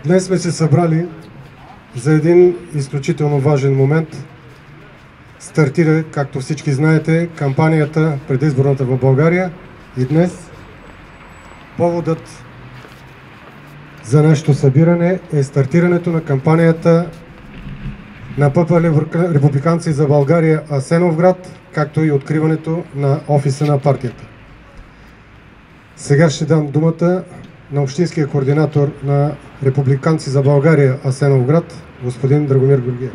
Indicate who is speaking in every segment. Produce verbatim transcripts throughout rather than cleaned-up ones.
Speaker 1: Днес сме се събрали за един изключително важен момент. Стартира, както всички знаете, кампанията предизборната в България и днес поводът за нашето събиране е стартирането на кампанията на ПП Републиканци за България Асеновград, както и откриването на офиса на партията. Сега ще дам думата на общинския координатор на Републиканци за България Асеновград, господин Драгомир Георгиев.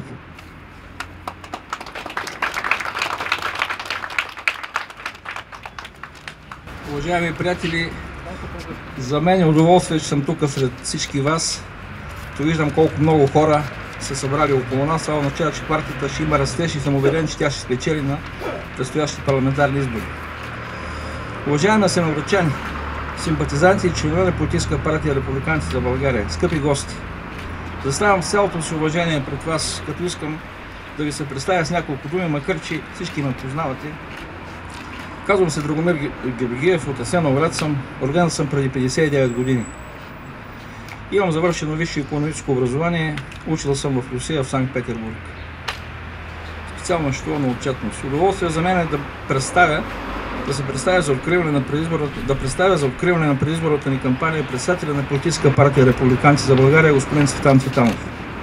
Speaker 2: Уважаеми приятели, за мен е удоволствие, че съм тук сред всички вас. То виждам колко много хора са събрали около нас. Това означава, че партията ще има растеж и съм убеден, че тя ще спечели на предстоящите парламентарни избори. Уважаеми асеновградчани, симпатизанти и членове на политическа партия Републиканци за България, скъпи гости, заставам с цялото си уважение пред вас, като искам да ви се представя с няколко думи, макар че всички ме познавате. Казвам се Драгомир Георгиев, от Асеновград съм, роден съм преди петдесет и девет години. Имам завършено висше икономическо образование, учил съм в Русия, в Санкт-Петербург. Специално счетоводна отчетност. Удоволствие за мен е да представя, да се представя за откриване на предизборната, да представя за откриване на предизборната ни кампания председателя на политическа партия Републиканци за България, господин Цветан Цветанов.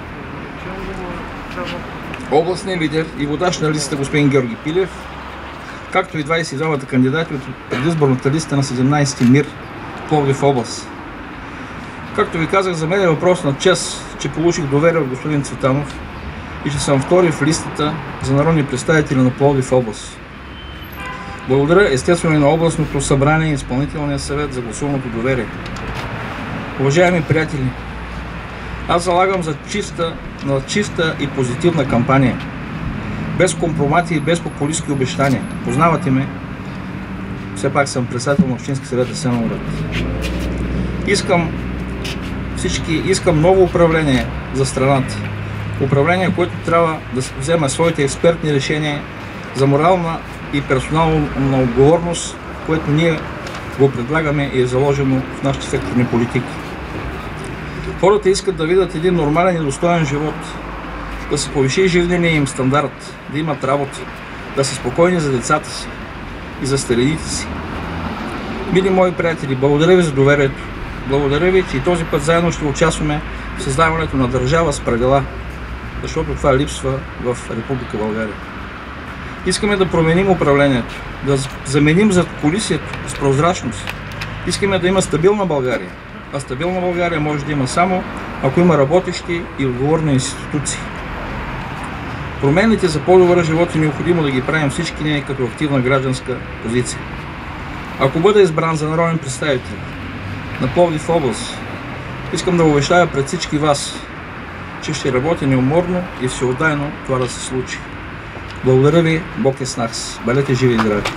Speaker 2: Областният лидер и водач на листата господин Георги Пилев, както и двадесет и двамата кандидати от предизборната листа на седемнадесети МИР, Пловдив област. Както ви казах, за мен е въпрос на чест, че получих доверие от господин Цветанов и че съм втори в листата за народни представители на Пловдив област. Благодаря естествено и на областното събрание и изпълнителния съвет за гласуваното доверие. Уважаеми приятели, аз залагам за чиста, на чиста и позитивна кампания. Без компромати и без популистки обещания. Познавате ме. Все пак съм председател на Общински съвет Асеновград. Искам всички, искам ново управление за страната. Управление, което трябва да вземе своите експертни решения за морална и персонална отговорност, което ние го предлагаме и е заложено в нашите секторни политики. Хората искат да видят един нормален и достоен живот, да се повиши жизнения им стандарт, да имат работа, да са спокойни за децата си и за старините си. Мили мои приятели, благодаря ви за доверието. Благодаря ви, че и този път заедно ще участваме в създаването на държава с правила, защото това липсва в Република България. Искаме да променим управлението, да заменим задкулисието с прозрачност. Искаме да има стабилна България, а стабилна България може да има само ако има работещи и отговорни институции. Промените за по-добър живот е необходимо да ги правим всички ние като активна гражданска позиция. Ако бъда избран за народен представител на Пловдив област, искам да обещая пред всички вас, че ще работя неуморно и всеотдайно това да се случи. Благодаря ви, Бог е с нас. Бъдете живи и здрави!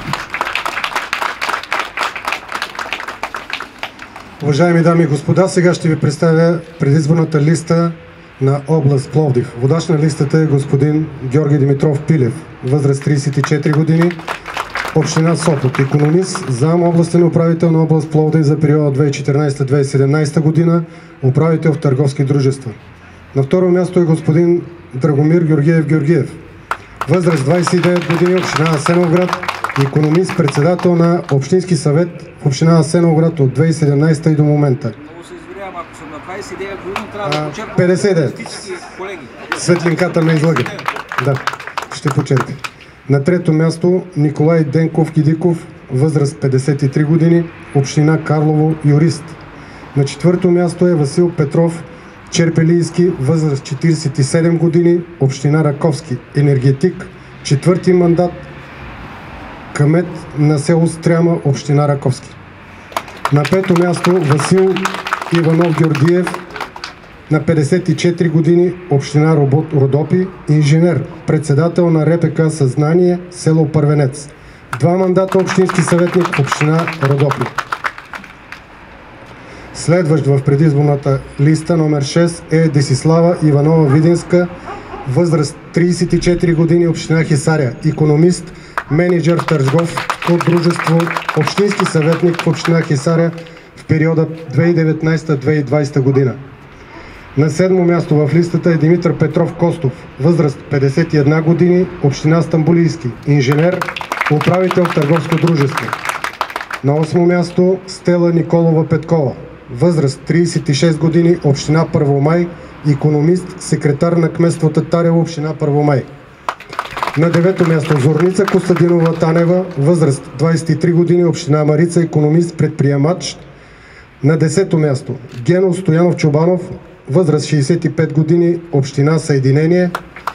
Speaker 1: Уважаеми дами и господа, сега ще ви представя предизборната листа на област Пловдив. Водач на листата е господин Георги Димитров Пилев, възраст тридесет и четири години, община Сопот, икономист, зам областен управител на област Пловдив за периода две хиляди и четиринадесета до две хиляди и седемнадесета година, управител в търговски дружества. На второ място е господин Драгомир Георгиев Георгиев, възраст двадесет и девет години, община Асеновград, икономист, председател на Общински съвет в община Асеновград от две хиляди и седемнадесета и до момента.
Speaker 2: Много се извинявам, ако съм на двадесет и девет години, трябва да почерпам
Speaker 1: петдесет и девет.
Speaker 2: всички колеги.
Speaker 1: Светлинката ме излъга. Да, ще почерпи. На трето място Николай Денков Кидиков, възраст петдесет и три години, община Карлово, юрист. На четвърто място е Васил Петров Черпелийски, възраст четиридесет и седем години, община Раковски, енергетик, четвърти мандат, кмет на село Стряма, община Раковски. На пето място Васил Иванов Георгиев, на петдесет и четири години, община Родопи, инженер, председател на РПК Съзнание, село Първенец. Два мандата общински съветник, община Родопи. Следващ в предизборната листа номер шест е Десислава Иванова Видинска, възраст тридесет и четири години, община Хисаря, икономист, менеджер в търговско дружество, общински съветник в община Хисаря в периода две хиляди и деветнадесета до две хиляди и двадесета година. На седмо място в листата е Димитър Петров Костов, възраст петдесет и една години, община Стамболийски, инженер, управител в търговско дружество. На осмо място Стела Николова Петкова, възраст тридесет и шест години, община Първомай, икономист, секретар на кметство Татарево, община Първомай. На девето място Зорница Костадинова Танева, възраст двадесет и три години, община Марица, икономист, предприемач. На десето място Гено Стоянов Чобанов, възраст шейсет и пет години, община Съединение,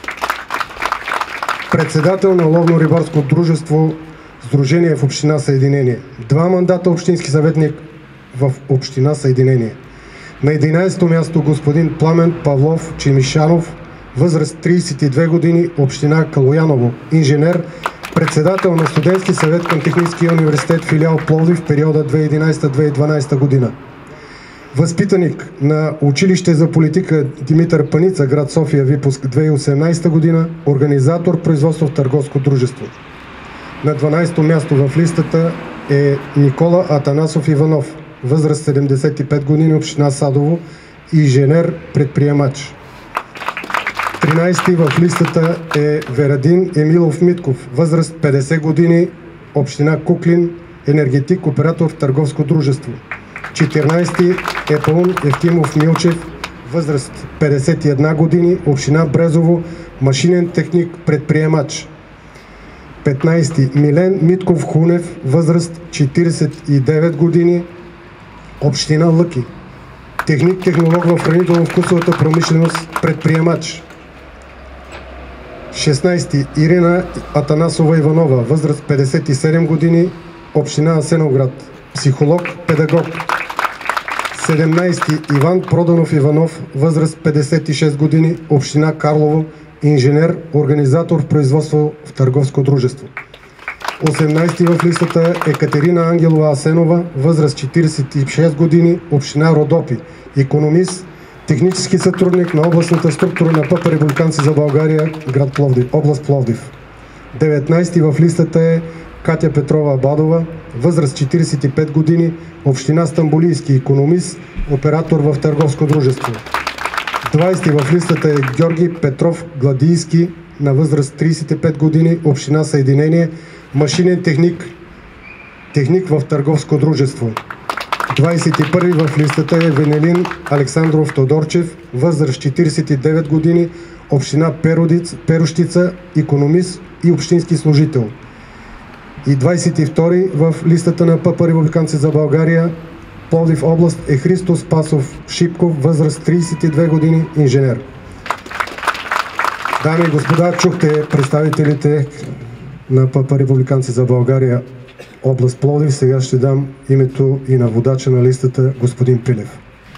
Speaker 1: председател на ловно-рибарско дружество Сдружение в община Съединение. Два мандата общински съветник в община Съединение. На единадесето място господин Пламен Павлов Чемишанов, възраст тридесет и две години, община Калояново, инженер, председател на студентски съвет към Техническия университет филиал Пловдив в периода две хиляди и единадесета - две хиляди и дванадесета година. Възпитаник на училище за политика Димитър Паница, град София, випуск две хиляди и осемнадесета година, организатор производство в търговско дружество. На дванадесето място в листата е Никола Атанасов Иванов, възраст седемдесет и пет години, община Садово, инженер, предприемач. тринадесети в листата е Верадин Емилов Митков, възраст петдесет години, община Куклин, енергетик, оператор в търговско дружество. четиринадесети е Паун Евтимов Милчев, възраст петдесет и една години, община Брезово, машинен техник, предприемач. петнадесети Милен Митков Хунев, възраст четиридесет и девет години, община Лъки, техник-технолог в хранително-вкусовата промишленост, предприемач. шестнадесети Ирина Атанасова Иванова, възраст петдесет и седем години, община Асеновград, психолог, педагог. седемнадесети Иван Проданов Иванов, възраст петдесет и шест години, община Карлово, инженер, организатор в производство в търговско дружество. осемнадесети в листата е Катерина Ангелова Асенова, възраст четиридесет и шест години, община Родопи, икономист, технически сътрудник на областната структура на ПП Републиканци за България, град Пловдив, област Пловдив. деветнадесети в листата е Катя Петрова Абадова, възраст четиридесет и пет години, община Стамболийски, икономист, оператор в търговско дружество. двадесети в листата е Георги Петров Гладийски, на възраст тридесет и пет години, община Съединение, машинен техник, техник в търговско дружество. двадесет и първи в листата е Венелин Александров Тодорчев, възраст четиридесет и девет години, община Перодиц, Перущица, икономист и общински служител. И двадесет и втори в листата на ПП Републиканци за България, Пловдив област, е Христо Спасов Шипков, възраст тридесет и две години, инженер. Дами и господа, чухте представителите на ПП Републиканци за България, област Пловдив. Сега ще дам името и на водача на листата, господин Пилев.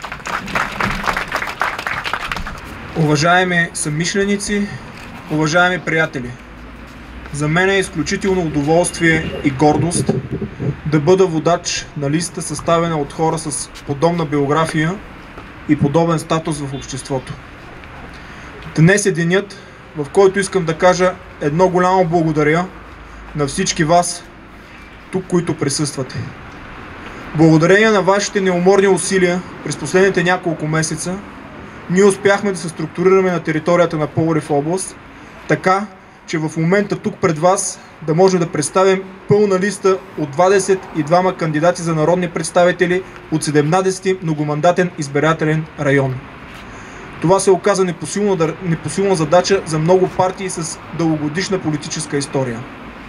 Speaker 3: Уважаеми съмишленици, уважаеми приятели, за мен е изключително удоволствие и гордост да бъда водач на листа, съставена от хора с подобна биография и подобен статус в обществото. Днес е денят, в който искам да кажа едно голямо благодаря на всички вас, тук, които присъствате. Благодарение на вашите неуморни усилия през последните няколко месеца, ние успяхме да се структурираме на територията на Пловдив област, така, че в момента тук пред вас да можем да представим пълна листа от двадесет и двама кандидати за народни представители от седемнадесети многомандатен избирателен район. Това се оказа непосилна, непосилна задача за много партии с дългогодишна политическа история.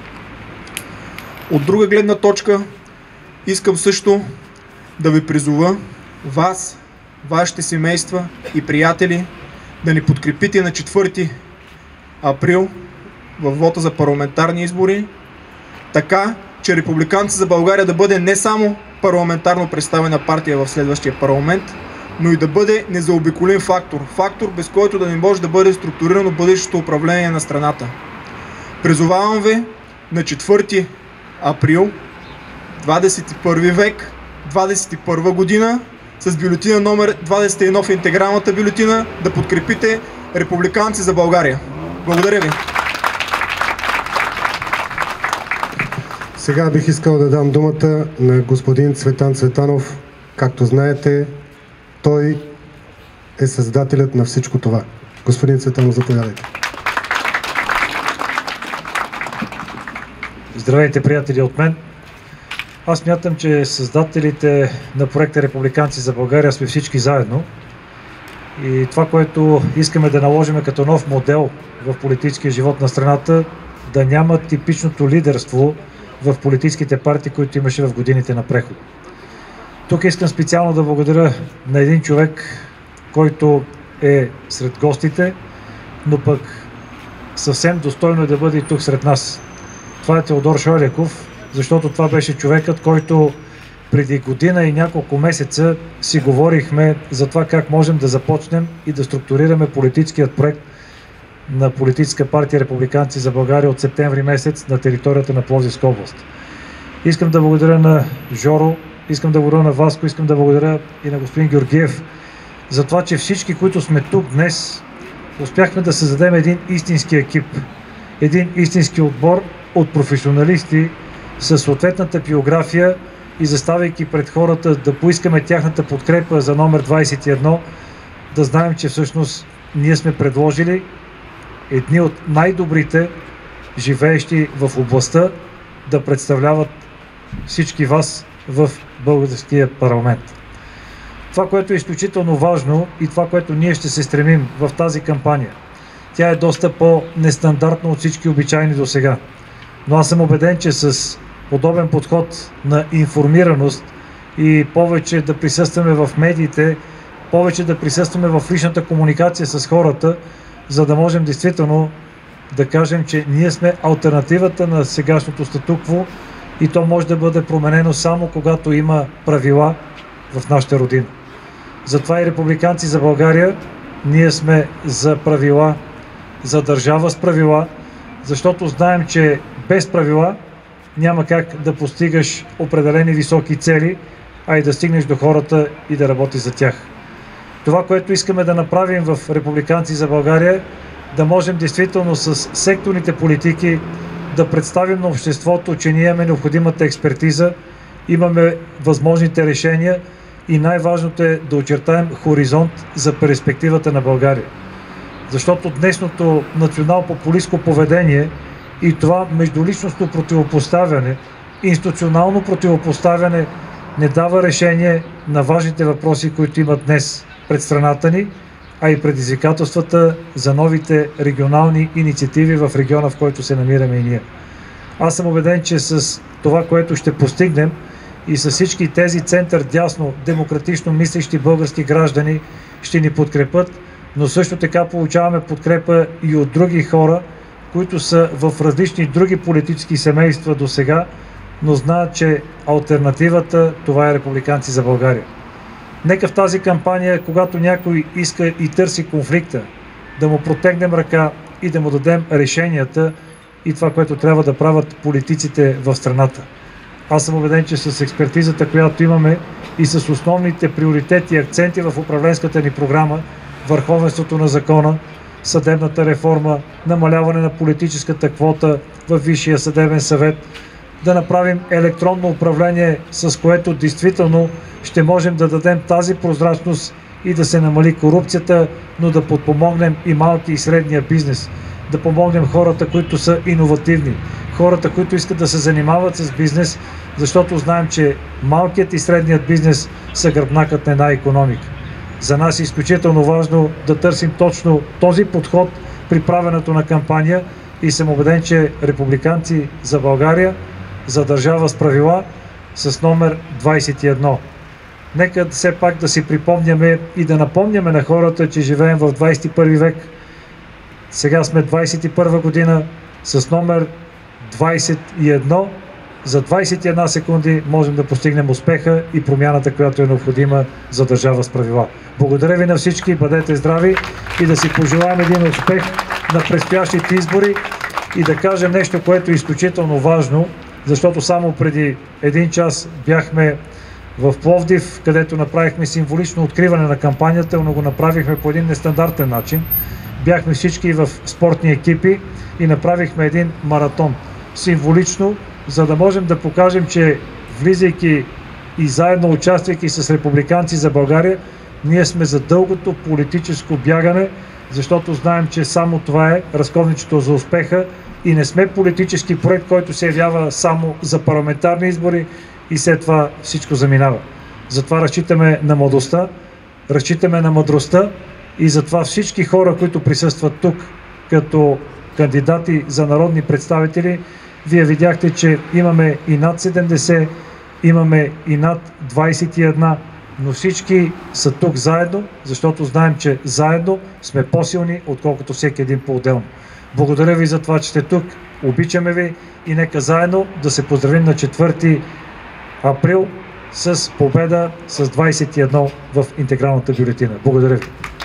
Speaker 3: От друга гледна точка, искам също да ви призова вас, вашите семейства и приятели да ни подкрепите на четвърти април във вота за парламентарни избори, така че Републиканци за България да бъде не само парламентарно представена партия в следващия парламент, но и да бъде незаобиколим фактор. Фактор, без който да не може да бъде структурирано бъдещото управление на страната. Призовавам ви на четвърти април, двадесет и първи век, двадесет и първа година, с бюлетина номер двадесет и едно в интегралната бюлетина да подкрепите Републиканци за България. Благодаря ви!
Speaker 1: Сега бих искал да дам думата на господин Цветан Цветанов. Както знаете, той е създателят на всичко това. Господин Цветанов, заповядайте.
Speaker 4: Здравейте, приятели от мен. Аз мятам, че създателите на проекта Републиканци за България сме всички заедно. И това, което искаме да наложим като нов модел в политическия живот на страната, да няма типичното лидерство в политическите партии, които имаше в годините на преход. Тук искам специално да благодаря на един човек, който е сред гостите, но пък съвсем достойно е да бъде и тук сред нас. Това е Теодор Шойлеков, защото това беше човекът, който преди година и няколко месеца си говорихме за това как можем да започнем и да структурираме политическият проект на Политическа партия Републиканци за България от септември месец на територията на Пловдивска област. Искам да благодаря на Жоро, искам да благодаря на Васко, искам да благодаря и на господин Георгиев за това, че всички, които сме тук днес, успяхме да създадем един истински екип, един истински отбор от професионалисти със съответната биография и заставайки пред хората да поискаме тяхната подкрепа за номер двадесет и едно, да знаем, че всъщност ние сме предложили едни от най-добрите живеещи в областта да представляват всички вас в българския парламент. Това, което е изключително важно и това, което ние ще се стремим в тази кампания, тя е доста по-нестандартна от всички обичайни до сега. Но аз съм убеден, че с подобен подход на информираност и повече да присъстваме в медиите, повече да присъстваме в личната комуникация с хората, за да можем действително да кажем, че ние сме алтернативата на сегашното статукво и то може да бъде променено само когато има правила в нашата родина. Затова и Републиканци за България, ние сме за правила, за държава с правила, защото знаем, че без правила няма как да постигаш определени високи цели, а и да стигнеш до хората и да работиш за тях. Това, което искаме да направим в Републиканци за България, да можем действително с секторните политики да представим на обществото, че ние имаме необходимата експертиза, имаме възможните решения и най-важното е да очертаем хоризонт за перспективата на България. Защото днешното национал-популистко поведение и това междуличностно противопоставяне, институционално противопоставяне не дава решение на важните въпроси, които имат днес пред страната ни, а и предизвикателствата за новите регионални инициативи в региона, в който се намираме и ние. Аз съм убеден, че с това, което ще постигнем и с всички тези център дясно, демократично мислещи български граждани ще ни подкрепят, но също така получаваме подкрепа и от други хора, които са в различни други политически семейства до сега, но знаят, че алтернативата това е Републиканци за България. Нека в тази кампания, когато някой иска и търси конфликта, да му протегнем ръка и да му дадем решенията и това, което трябва да правят политиците в страната. Аз съм убеден, че с експертизата, която имаме и с основните приоритети и акценти в управленската ни програма, върховенството на закона, съдебната реформа, намаляване на политическата квота в Висшия съдебен съвет, да направим електронно управление, с което действително ще можем да дадем тази прозрачност и да се намали корупцията, но да подпомогнем и малки и средния бизнес, да помогнем хората, които са иновативни, хората, които искат да се занимават с бизнес, защото знаем, че малкият и средният бизнес са гръбнакът на една икономика. За нас е изключително важно да търсим точно този подход при правенето на кампания и съм убеден, че Републиканци за България, за държава с правила, с номер двадесет и едно. Нека все пак да си припомняме и да напомняме на хората, че живеем в двадесет и първи век. Сега сме двадесет и първа година с номер двадесет и едно. За двадесет и една секунди можем да постигнем успеха и промяната, която е необходима за държава с правила. Благодаря ви на всички, бъдете здрави и да си пожелаем един успех на предстоящите избори и да кажем нещо, което е изключително важно, защото само преди един час бяхме в Пловдив, където направихме символично откриване на кампанията, но го направихме по един нестандартен начин. Бяхме всички в спортни екипи и направихме един маратон. Символично, за да можем да покажем, че влизайки и заедно участвайки с Републиканци за България, Ние сме за дългото политическо бягане, защото знаем, че само това е разковничето за успеха и не сме политически проект, който се явява само за парламентарни избори и след това всичко заминава. Затова разчитаме на младостта, разчитаме на мъдростта и затова всички хора, които присъстват тук като кандидати за народни представители, вие видяхте, че имаме и над седемдесет, имаме и над двадесет и една, но всички са тук заедно, защото знаем, че заедно сме по-силни, отколкото всеки един по-отделно. Благодаря ви за това, че сте тук, обичаме ви и нека заедно да се поздравим на четвърти април с победа с двадесет и едно в интегралната бюлетина. Благодаря ви.